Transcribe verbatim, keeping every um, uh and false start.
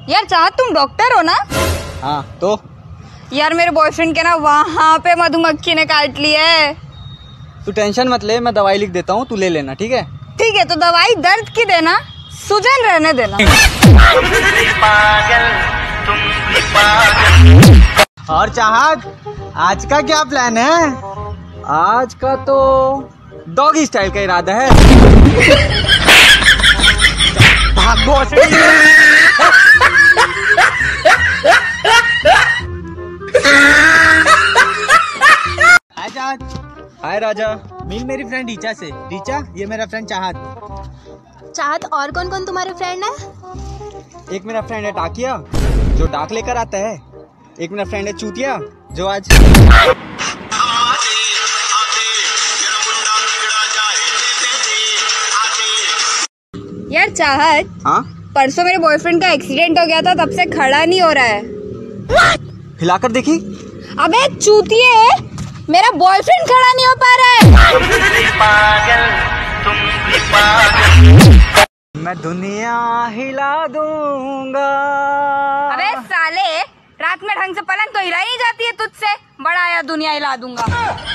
यार चाहत, तुम डॉक्टर हो ना? हाँ तो यार मेरे बॉयफ्रेंड के ना वहाँ पे मधुमक्खी ने काट ली है। तू टेंशन मत ले, मैं दवाई लिख देता हूँ, तू ले लेना, ठीक है? ठीक है, तो दवाई दर्द की देना, सूजन रहने देना। और चाहत, आज का क्या प्लान है? आज का तो डॉगी स्टाइल का इरादा है। भागो। हाय चाहत। हाय राजा, मिल मेरी फ्रेंड रीचा से। रीचा, ये मेरा फ्रेंड चाहत। चाहत, और कौन कौन तुम्हारे फ्रेंड है? एक मेरा फ्रेंड है टाकिया, जो डाक लेकर आता है। एक मेरा फ्रेंड है चूतिया, जो आज यार चाहत, हाँ परसों मेरे बॉयफ्रेंड का एक्सीडेंट हो गया था, तब से खड़ा नहीं हो रहा है। हिलाकर देखी। अबे चूतिए, मेरा बॉयफ्रेंड खड़ा नहीं हो पा रहा है। मैं दुनिया हिला दूंगा। अबे साले, रात में ढंग से पलंग तो हिलाई नहीं जाती है तुझसे, बड़ा आया दुनिया हिला दूंगा।